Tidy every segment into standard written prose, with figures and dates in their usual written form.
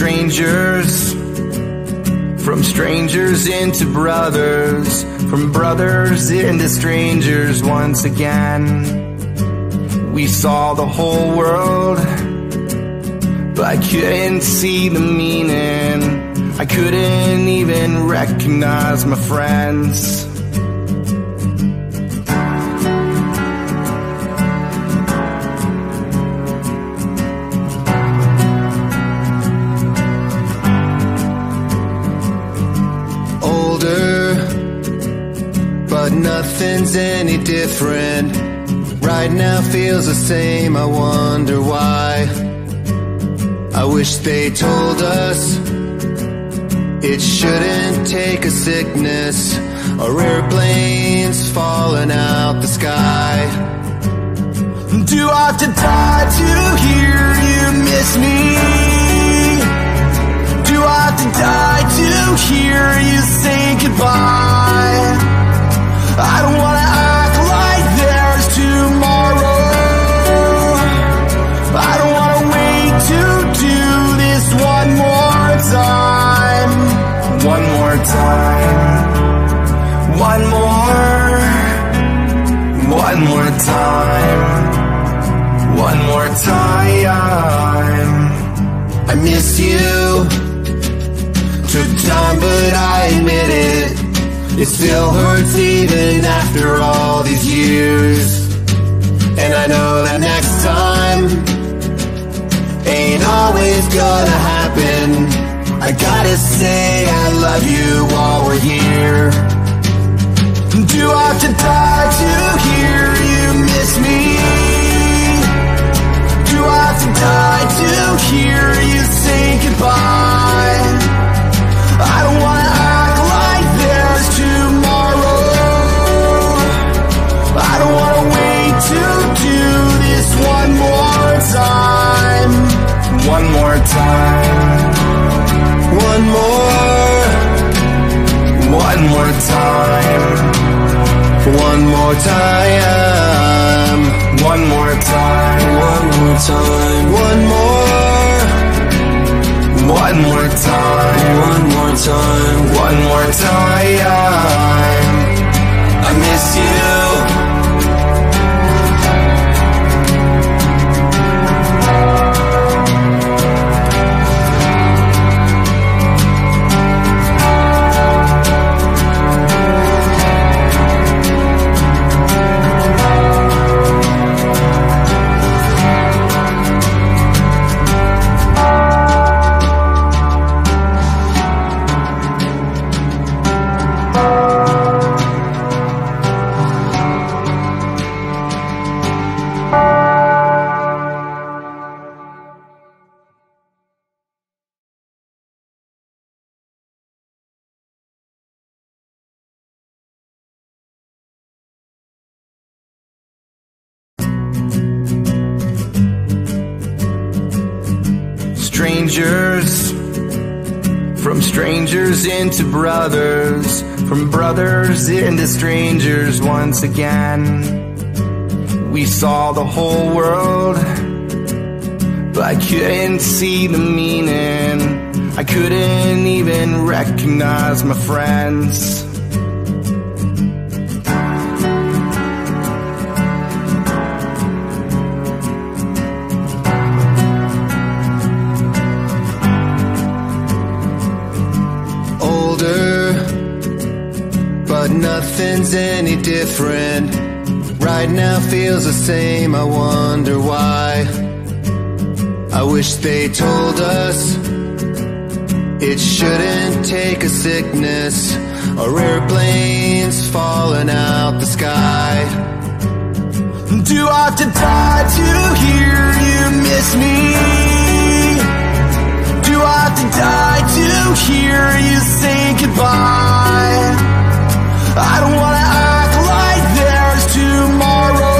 strangers, from strangers into brothers, from brothers into strangers once again. We saw the whole world, but I couldn't see the meaning. I couldn't even recognize my friends. Older, but nothing's any different. Right now feels the same, I wonder why. I wish they told us it shouldn't take a sickness or airplanes falling out the sky. Do I have to die to hear you miss me? Do I have to die to hear you say goodbye? I don't wanna act like there's tomorrow. I don't wanna wait to do this one more time. One more time. One more. One more time. One more time. I miss you. Took time, but I admit it. It still hurts even after all these years. And I know that next time ain't always gonna happen. I gotta say I love you while we're here. Do I have to die to hear you miss me? Do I have to die to hear you say goodbye? I don't wanna act like there's tomorrow. I don't wanna wait to do this one more time. One more time. One more. One more time. One more time. One more time. One more time. One more. One more time. One more time. One more time. I miss you. Strangers, from strangers into brothers, from brothers into strangers once again. We saw the whole world, but I couldn't see the meaning. I couldn't even recognize my friends. But nothing's any different. Right now feels the same, I wonder why. I wish they told us it shouldn't take a sickness or airplanes falling out the sky. Do I have to die to hear you miss me? Do I have to die to hear you say goodbye? I don't wanna act like there's tomorrow.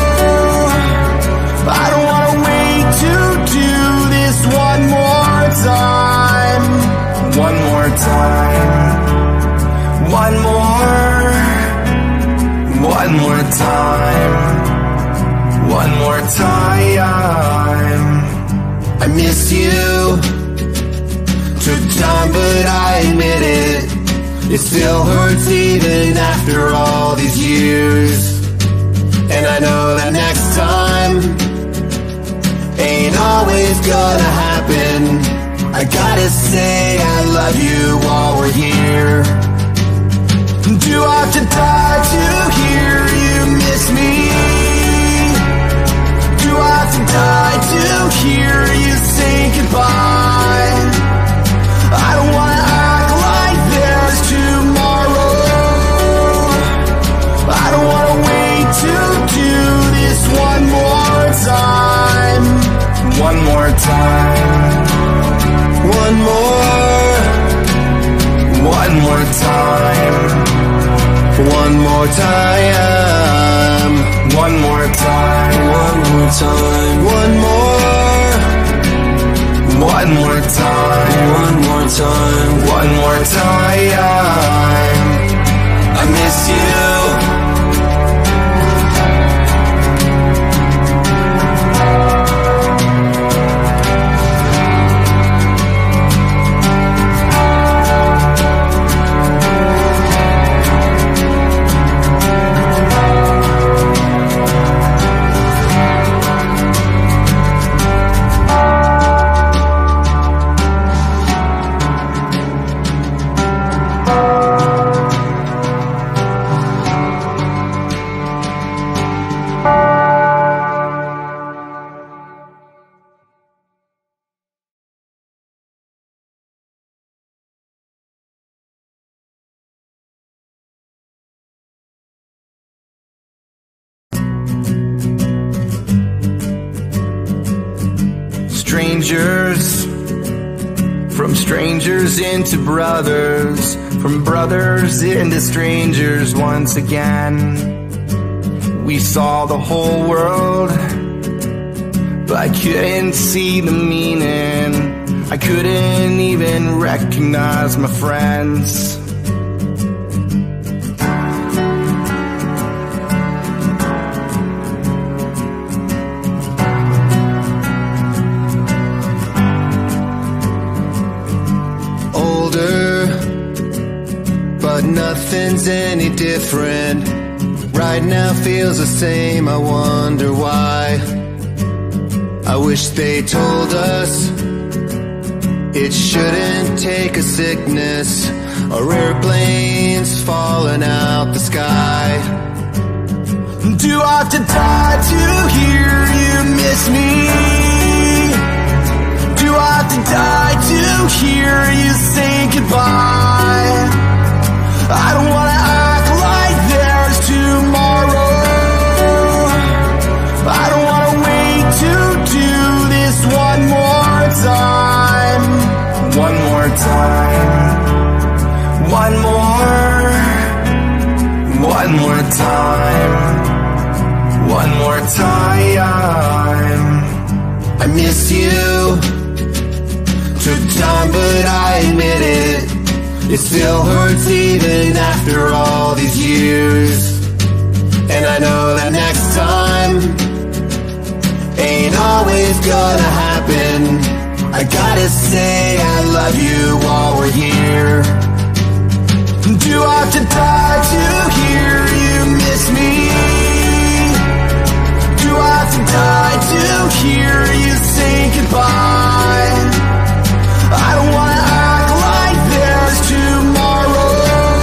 I don't wanna wait to do this one more time. One more time. One more. One more time. One more time. I miss you. Took time, but I admit it, it still hurts even after all these years. And I know that next time ain't always gonna happen. I gotta say I love you while we're here. Do I have to die to hear you miss me? Do I have to die to hear you say goodbye? I don't wanna act like there's tomorrow. I don't wanna wait to do this one more time. One more time. One more. One more time. One more time. One more time. One more time. One more. One more time. One more time. One more time. I miss you. Strangers, from strangers into brothers, from brothers into strangers once again. We saw the whole world, but I couldn't see the meaning. I couldn't even recognize my friends. But nothing's any different. Right now feels the same, I wonder why. I wish they told us it shouldn't take a sickness or airplanes falling out the sky. Do I have to die to hear you miss me? Do I have to die to hear you say goodbye? I don't wanna act like there's tomorrow. I don't wanna wait to do this one more time. One more time. One more. One more time. One more time. I miss you. Took time, but I admit it, it still hurts even after all these years. And I know that next time ain't always gonna happen. I gotta say I love you while we're here. Do I have to die to hear you miss me? Do I have to die to hear you say goodbye? I don't wanna act like there's tomorrow.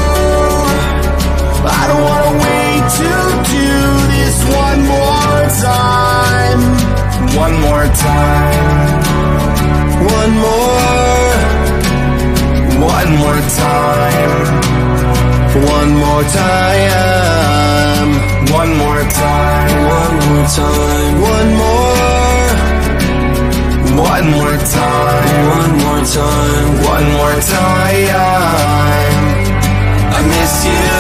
I don't wanna wait to do this one more time. One more time. One more. One more time. One more time. One more time. One more time. One more. One more time. One more time. One more time. I miss you.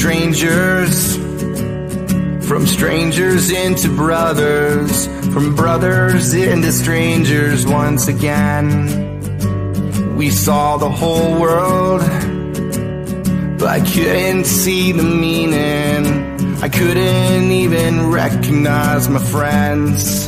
Strangers, from strangers into brothers, from brothers into strangers once again. We saw the whole world, but I couldn't see the meaning. I couldn't even recognize my friends.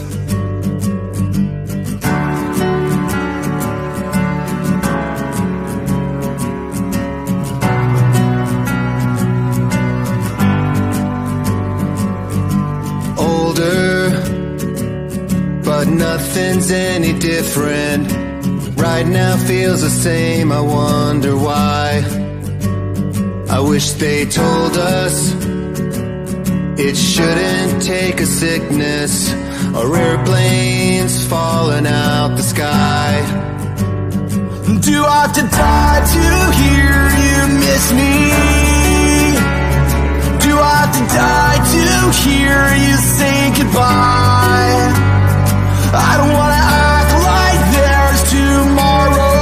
Older, but nothing's any different. Right now feels the same, I wonder why. I wish they told us it shouldn't take a sickness or airplanes falling out the sky. Do I have to die to hear you miss me? Do I have to die to hear you say goodbye? I don't wanna act like there's tomorrow.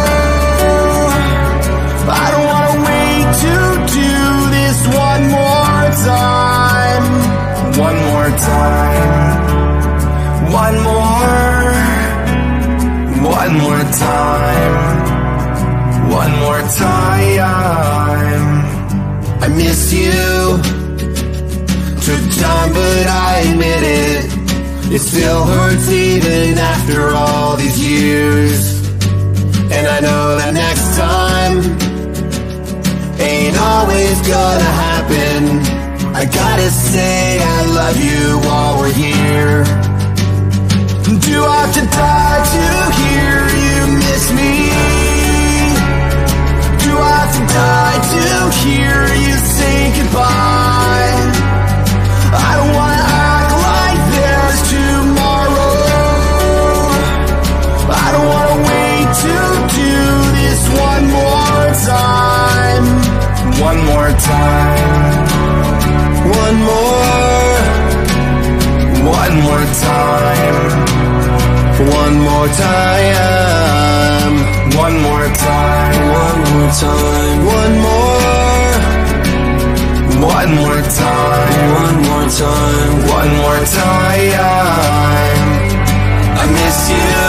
I don't wanna wait to do this one more time. One more time. One more. One more time. One more time. I miss you. Took time, but I admit it. It still hurts even after all these years. And I know that next time ain't always gonna happen. I gotta say I love you while we're here. Do I have to die to hear you miss me? Do I have to die to hear you say goodbye? I don't wanna act like there's tomorrow. I don't wanna wait to do this one more time. One more time. One more. One more time. One more time. One more time. One more time. One more. One more time. One more time. One more time. I miss you.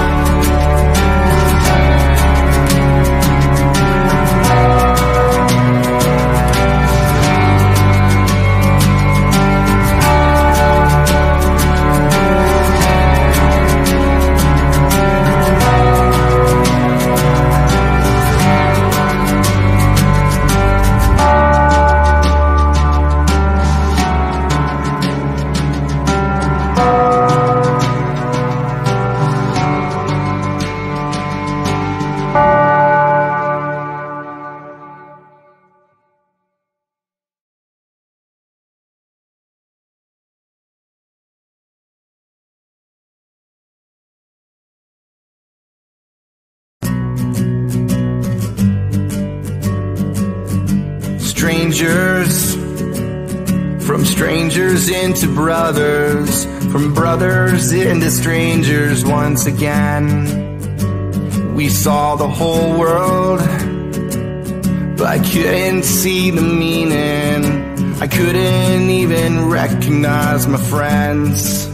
Strangers, from strangers into brothers, from brothers into strangers once again. We saw the whole world, but I couldn't see the meaning. I couldn't even recognize my friends.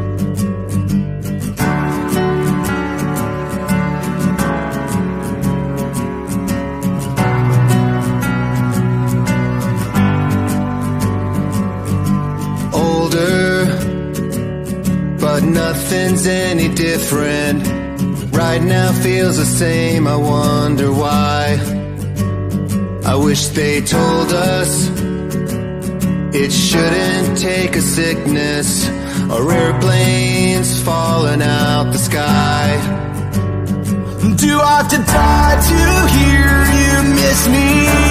But nothing's any different. Right now feels the same, I wonder why. I wish they told us it shouldn't take a sickness or airplanes falling out the sky. Do I have to die to hear you miss me?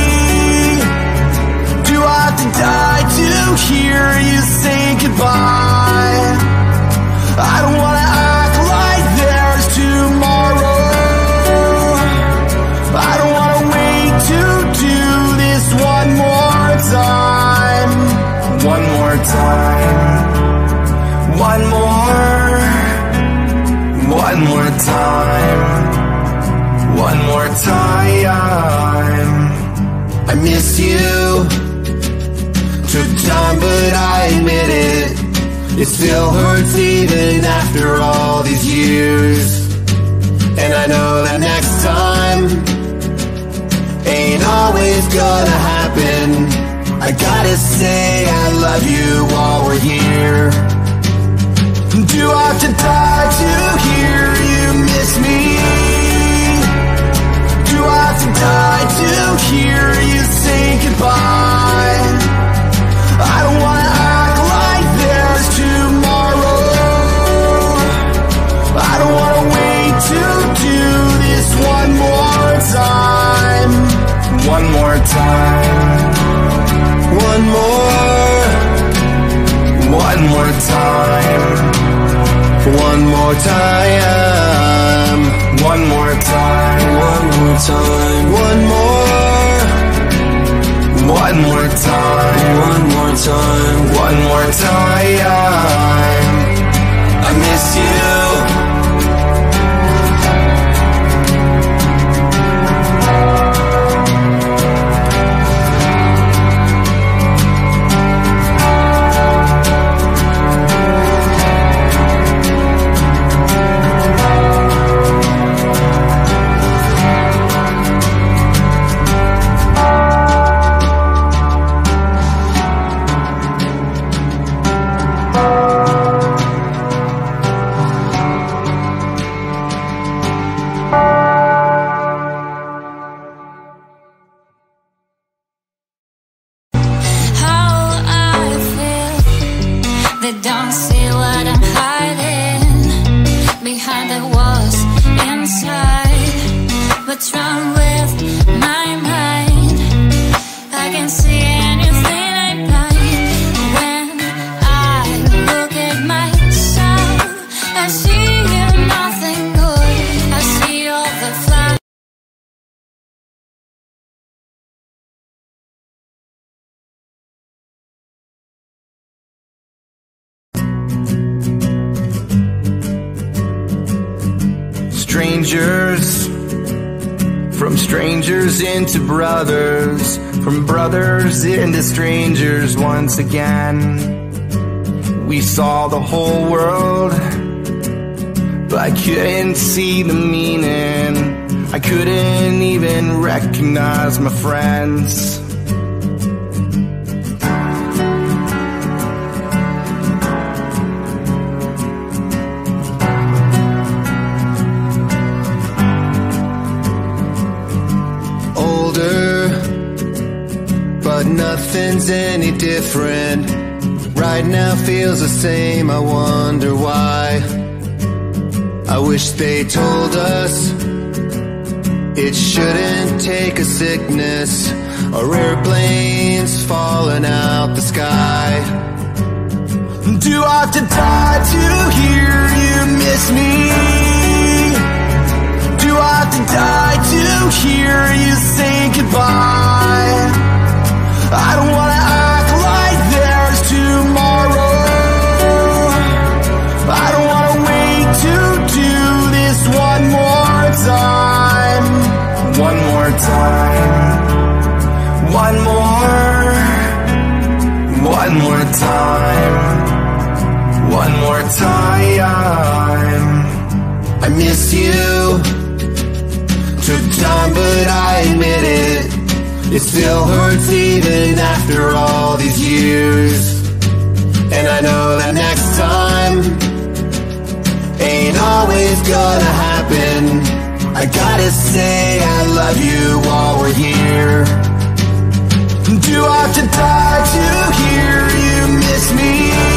Do I have to die to hear you say goodbye? I don't wanna act like there's tomorrow. I don't wanna wait to do this one more time. One more time. One more. One more time. One more time. I miss you. Took time, but I admit it, it still hurts even after all these years. And I know that next time ain't always gonna happen. I gotta say I love you while we're here. Do I have to die to hear you miss me? Do I have to die to hear you say goodbye? I don't wanna act like there's tomorrow. I don't wanna wait to do this one more time. One more time. One more. One more time. One more time. One more time. One more time. One more. One more time. One more time. One more time. I miss you. Don't see what I'm hiding behind the walls inside. What's wrong with my mind? I can see anything I like. When I look at myself, I see nothing good. I see all the flowers. Strangers, from strangers into brothers, from brothers into strangers once again. We saw the whole world, but I couldn't see the meaning. I couldn't even recognize my friends. But nothing's any different. Right now feels the same, I wonder why. I wish they told us it shouldn't take a sickness or airplanes falling out the sky. Do I have to die to hear you miss me? Do I have to die to hear you say goodbye? I don't wanna act like there's tomorrow. I don't wanna wait to do this one more time. One more time. One more. One more time. One more time. I miss you. Took time, but I admit it, it still hurts even after all these years. And I know that next time ain't always gonna happen. I gotta say I love you while we're here. Do I have to die to hear you miss me?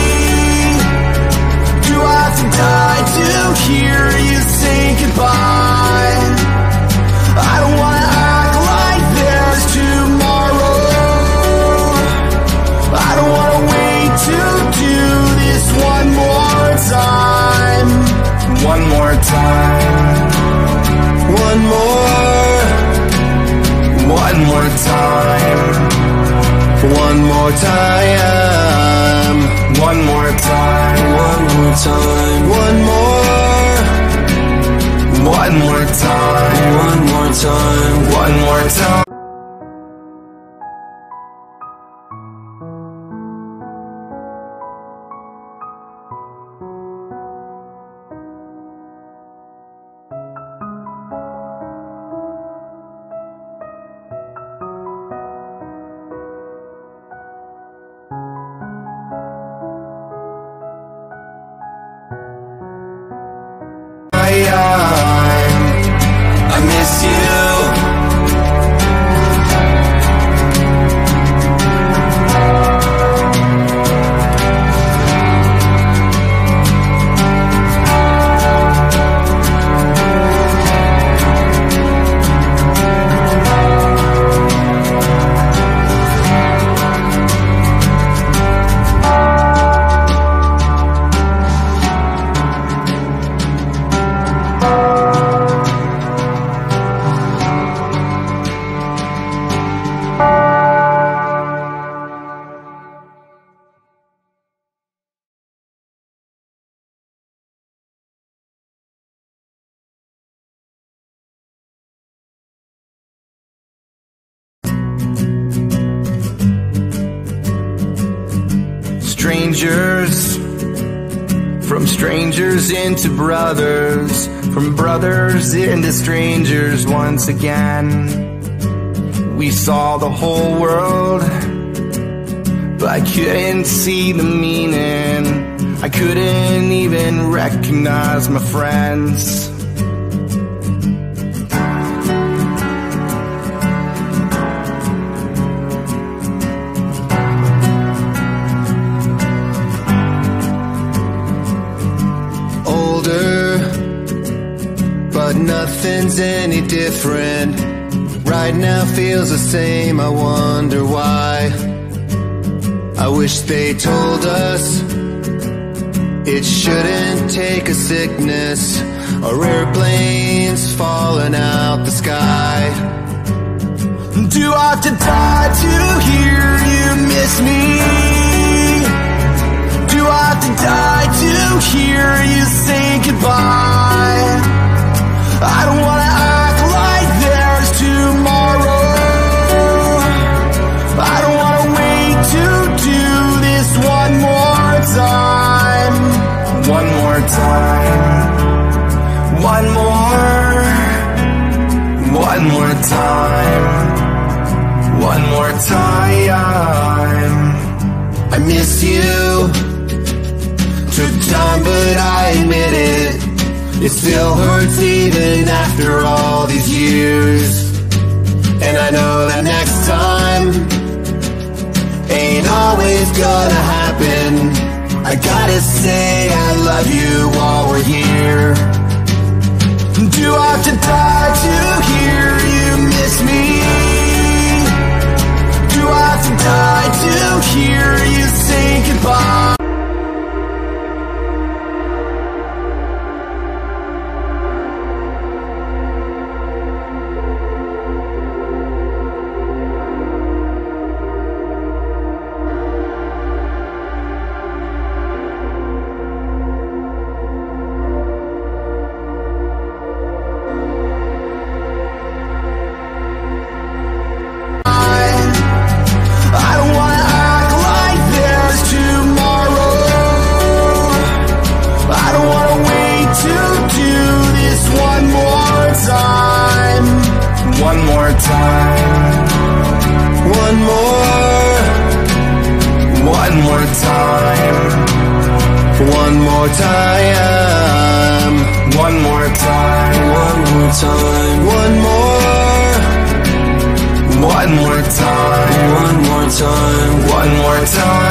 Do I have to die to hear you say goodbye? I don't wanna act like there's tomorrow. I don't wanna wait to do this one more time. One more time. One more. One more time. One more time. One more time. One more time. One more. One more time. One more time. One more time. strangers, from strangers into brothers, from brothers into strangers once again. We saw the whole world, but I couldn't see the meaning. I couldn't even recognize my friends. Older, but nothing's any different. Right now feels the same, I wonder why. I wish they told us it shouldn't take a sickness or airplanes falling out the sky. Do I have to die to hear you miss me? Do I have to die to hear you say goodbye? I don't wanna act like there's tomorrow. I don't wanna wait to do this one more time. One more time. One more. One more time. One more time. I miss you. Took time, but I admit it. It still hurts even after all these years. And I know that next time ain't always gonna happen. I gotta say I love you while we're here. Do I have to die to hear you miss me? Do I have to die to hear you say goodbye? One more time. One more. One more time. One more time. One more time. One more time. One more. One more time. One more time. One more time.